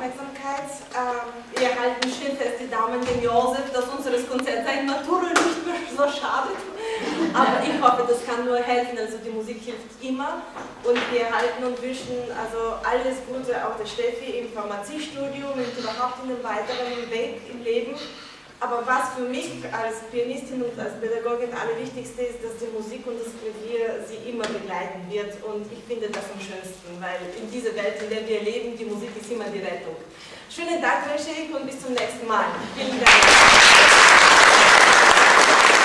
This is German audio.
Aufmerksamkeit. Wir halten schön fest die Daumen dem Josef, dass unseres Konzert sein Natura nicht mehr so schadet. Aber ich hoffe, das kann nur helfen, also die Musik hilft immer. Und wir halten und wünschen also alles Gute auch der Steffi im Pharmaziestudium und überhaupt in dem weiteren Weg im Leben. Aber was für mich als Pianistin und als Pädagogin allerwichtigste ist, dass die Musik und das Klavier sie immer begleiten wird. Und ich finde das am schönsten, weil in dieser Welt, in der wir leben, die Musik ist immer die Rettung. Schönen Tag, Herr Scheik, und bis zum nächsten Mal. Vielen Dank.